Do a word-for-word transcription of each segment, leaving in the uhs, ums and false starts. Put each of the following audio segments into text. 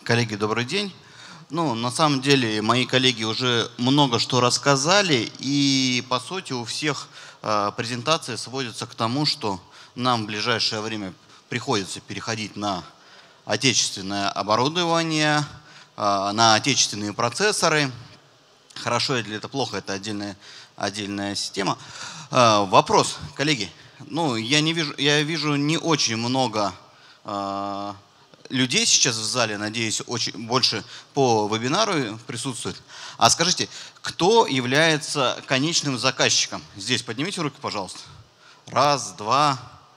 Коллеги, добрый день. Ну, на самом деле, мои коллеги уже много что рассказали, и по сути у всех э, презентации сводятся к тому, что нам в ближайшее время приходится переходить на отечественное оборудование, э, на отечественные процессоры. Хорошо или это плохо, это отдельная, отдельная система. Э, вопрос, коллеги. Ну, я, не вижу, я вижу не очень много э, людей сейчас в зале, надеюсь, очень больше по вебинару присутствует. А скажите, кто является конечным заказчиком? Здесь поднимите руки, пожалуйста. Раз, два.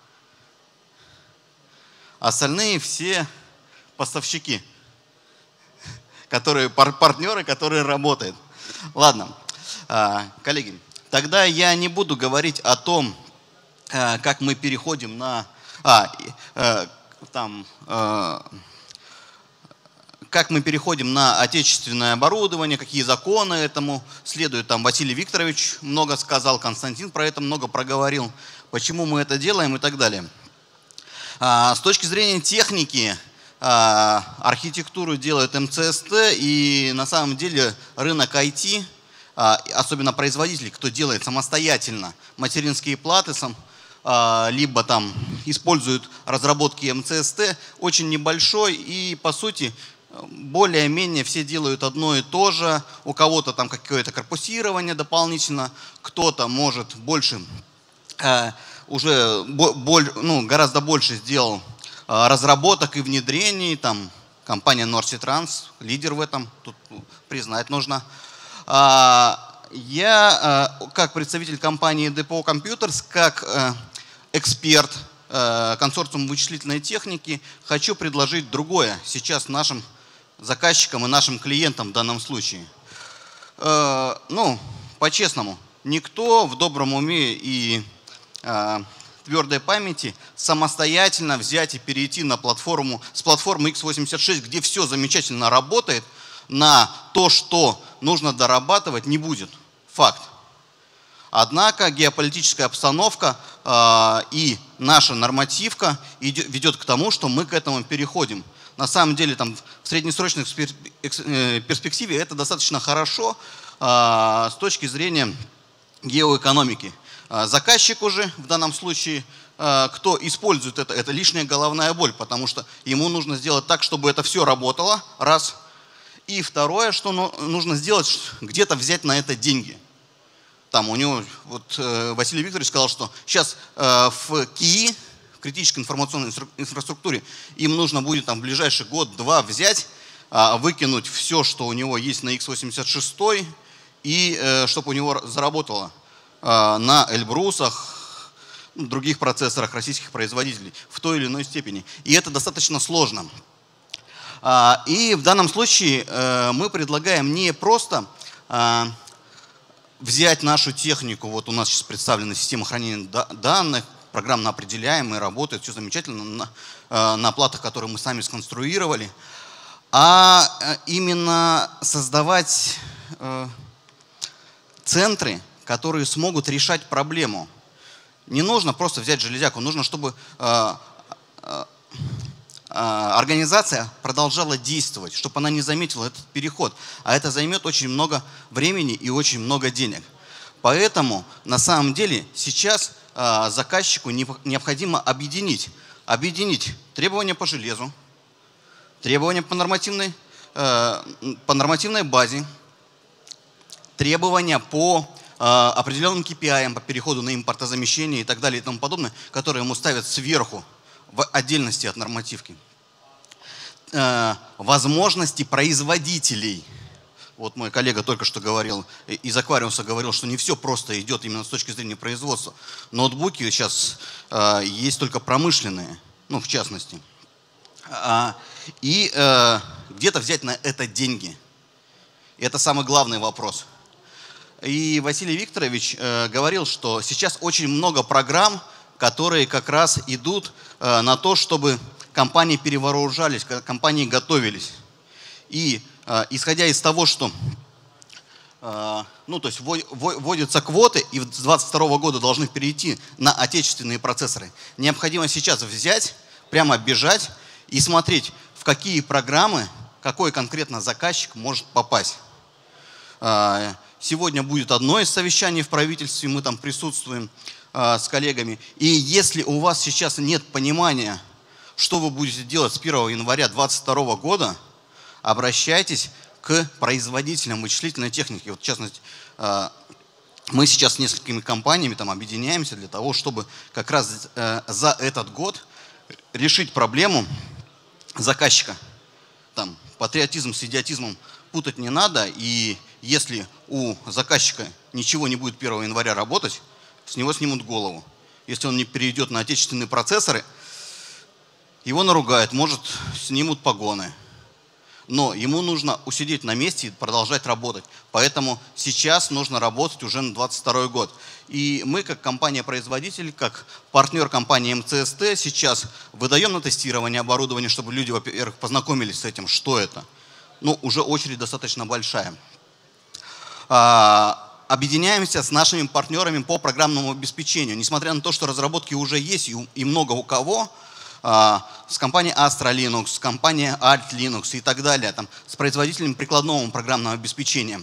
Остальные все поставщики, которые, партнеры, которые работают. Ладно, коллеги, тогда я не буду говорить о том, как мы переходим на... А, там, э, как мы переходим на отечественное оборудование, какие законы этому следуют. Там Василий Викторович много сказал, Константин про это много проговорил, почему мы это делаем и так далее. А, с точки зрения техники, а, архитектуру делает эм цэ эс тэ, и на самом деле рынок ай ти, а, особенно производители, кто делает самостоятельно материнские платы, сам, либо там используют разработки эм цэ эс тэ, очень небольшой, и по сути более-менее все делают одно и то же. У кого-то там какое-то корпусирование дополнительно, кто-то может больше, э, уже боль, ну, гораздо больше сделал э, разработок и внедрений. Там компания Норситранс, лидер в этом, тут признать нужно. А, я, э, как представитель компании ди пи о Computers, как э, эксперт э, консорциума вычислительной техники, хочу предложить другое сейчас нашим заказчикам и нашим клиентам в данном случае. Э, ну, по-честному, никто в добром уме и э, твердой памяти самостоятельно взять и перейти на платформу, с платформы икс восемьдесят шесть, где все замечательно работает, на то, что нужно дорабатывать, не будет. Факт. Однако геополитическая обстановка э, и наша нормативка идет, ведет к тому, что мы к этому переходим. На самом деле там, в среднесрочной перспективе это достаточно хорошо э, с точки зрения геоэкономики. Э, заказчик уже в данном случае, э, кто использует это, это лишняя головная боль, потому что ему нужно сделать так, чтобы это все работало, раз. И второе, что нужно сделать, где-то взять на это деньги. Там у него, вот э, Василий Викторович сказал, что сейчас э, в КИИ, в критической информационной инфраструктуре, им нужно будет там в ближайший год-два взять, э, выкинуть все, что у него есть на икс восемьдесят шесть, и э, чтобы у него заработало э, на Эльбрусах, других процессорах российских производителей в той или иной степени. И это достаточно сложно. Э, и в данном случае э, мы предлагаем не просто... Э, взять нашу технику, вот у нас сейчас представлена система хранения данных, программно определяемая, работает, все замечательно, на, на платах, которые мы сами сконструировали, а именно создавать э, центры, которые смогут решать проблему. Не нужно просто взять железяку, нужно, чтобы э, э, организация продолжала действовать, чтобы она не заметила этот переход. А это займет очень много времени и очень много денег. Поэтому на самом деле сейчас э, заказчику не, необходимо объединить, объединить требования по железу, требования по нормативной, э, по нормативной базе, требования по э, определенным кей пи ай, по переходу на импортозамещение и так далее и тому подобное, которые ему ставят сверху, в отдельности от нормативки. Э, возможности производителей. Вот мой коллега только что говорил, из Аквариуса говорил, что не все просто идет именно с точки зрения производства. Ноутбуки сейчас э, есть только промышленные, ну в частности. А, и э, где-то взять на это деньги. Это самый главный вопрос. И Василий Викторович э, говорил, что сейчас очень много программ, которые как раз идут э, на то, чтобы компании перевооружались, компании готовились. И э, исходя из того, что э, ну, то есть вводятся квоты, и с две тысячи двадцать второго года должны перейти на отечественные процессоры, необходимо сейчас взять, прямо бежать и смотреть, в какие программы какой конкретно заказчик может попасть. Сегодня будет одно из совещаний в правительстве, мы там присутствуем с коллегами. И если у вас сейчас нет понимания, что вы будете делать с первого января две тысячи двадцать второго года, обращайтесь к производителям вычислительной техники. Вот, в частности, мы сейчас с несколькими компаниями там объединяемся для того, чтобы как раз за этот год решить проблему заказчика. Там, патриотизм с идиотизмом путать не надо, и если у заказчика ничего не будет первого января работать, с него снимут голову. Если он не перейдет на отечественные процессоры, его наругают, может, снимут погоны. Но ему нужно усидеть на месте и продолжать работать. Поэтому сейчас нужно работать уже на две тысячи двадцать второй год. И мы, как компания-производитель, как партнер компании эм цэ эс тэ, сейчас выдаем на тестирование оборудование, чтобы люди, во-первых, познакомились с этим, что это. Ну, уже очередь достаточно большая. А, объединяемся с нашими партнерами по программному обеспечению. Несмотря на то, что разработки уже есть и, и много у кого, с компанией Astra Linux, с компанией Alt Linux и так далее, там, с производителями прикладного программного обеспечения.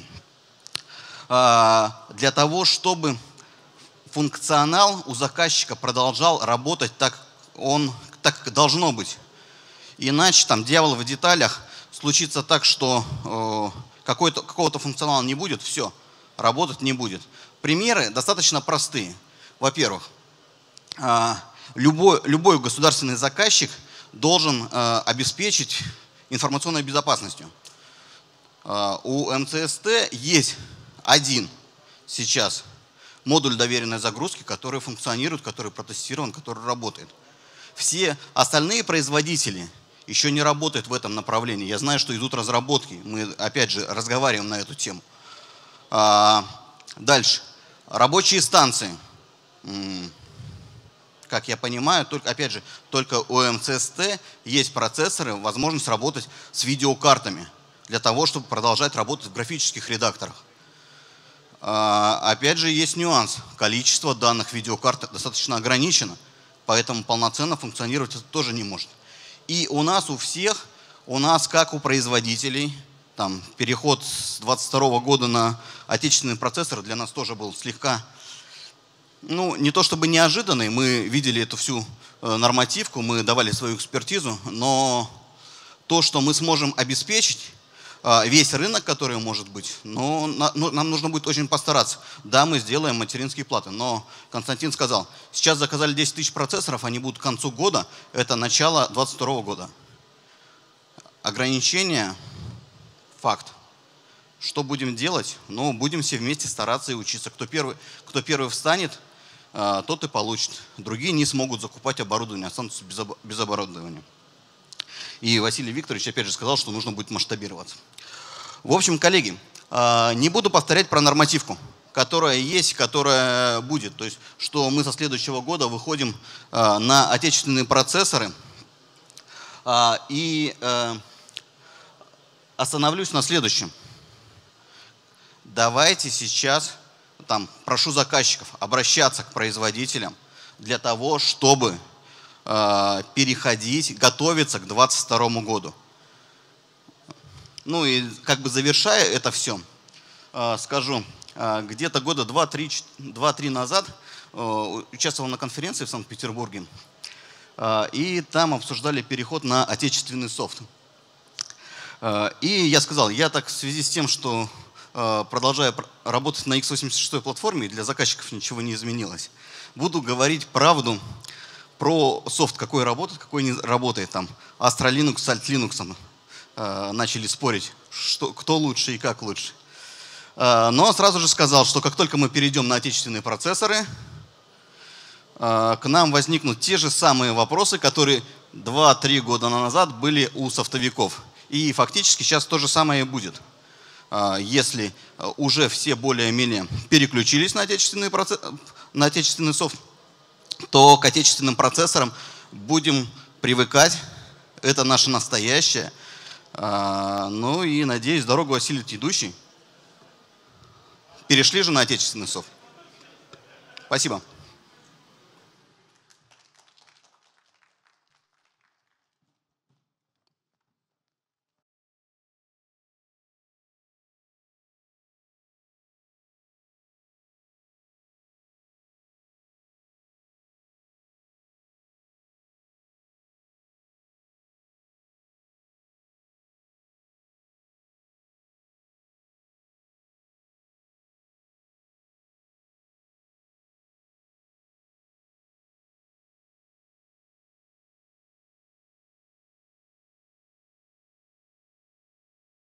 Для того, чтобы функционал у заказчика продолжал работать так, он, так как должно быть. Иначе там дьявол в деталях, случится так, что какой-то, какого-то функционала не будет, все, работать не будет. Примеры достаточно простые. Во-первых, Любой, любой государственный заказчик должен э, обеспечить информационной безопасностью. Э, у эм цэ эс тэ есть один сейчас модуль доверенной загрузки, который функционирует, который протестирован, который работает. Все остальные производители еще не работают в этом направлении. Я знаю, что идут разработки. Мы, опять же, разговариваем на эту тему. Э, дальше. Рабочие станции. Как я понимаю, только, опять же, только у эм цэ эс тэ есть процессоры, возможность работать с видеокартами для того, чтобы продолжать работать в графических редакторах. А, опять же, есть нюанс. Количество данных видеокарт достаточно ограничено, поэтому полноценно функционировать это тоже не может. И у нас у всех, у нас, как у производителей, там, переход с две тысячи двадцать второго года на отечественный процессор для нас тоже был слегка... Ну, не то чтобы неожиданный, мы видели эту всю нормативку, мы давали свою экспертизу, но то, что мы сможем обеспечить весь рынок, который может быть, но нам нужно будет очень постараться. Да, мы сделаем материнские платы, но Константин сказал, сейчас заказали десять тысяч процессоров, они будут к концу года, это начало две тысячи двадцать второго года. Ограничения – факт. Что будем делать? Ну, будем все вместе стараться и учиться. Кто первый, кто первый встанет, тот и получит. Другие не смогут закупать оборудование, останутся без, об, без оборудования. И Василий Викторович опять же сказал, что нужно будет масштабироваться. В общем, коллеги, не буду повторять про нормативку, которая есть, которая будет. То есть, что мы со следующего года выходим на отечественные процессоры. И остановлюсь на следующем. Давайте сейчас... Там, прошу заказчиков обращаться к производителям для того, чтобы э, переходить, готовиться к две тысячи двадцать второму году. Ну и как бы завершая это все, э, скажу, э, где-то года два-три назад э, участвовал на конференции в Санкт-Петербурге, э, и там обсуждали переход на отечественный софт. Э, и я сказал, я так в связи с тем, что продолжая работать на икс восемьдесят шесть платформе, для заказчиков ничего не изменилось. Буду говорить правду про софт, какой работает, какой не работает. Там Astra Linux с Alt Linux э, начали спорить, что, кто лучше и как лучше. Э, но сразу же сказал, что как только мы перейдем на отечественные процессоры, э, к нам возникнут те же самые вопросы, которые два-три года назад были у софтовиков. И фактически сейчас то же самое и будет. Если уже все более-менее переключились на отечественный, процесс, на отечественный софт, то к отечественным процессорам будем привыкать. Это наше настоящее. Ну и, надеюсь, дорогу осилит идущий. Перешли же на отечественный софт. Спасибо.